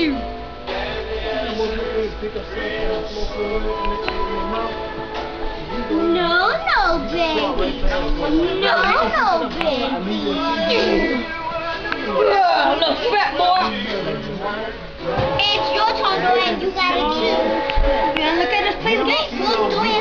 you. No, no, baby. No, no, baby. Little fat boy. It's your turn to go ahead. You got it too. Yeah, look at this place. Look,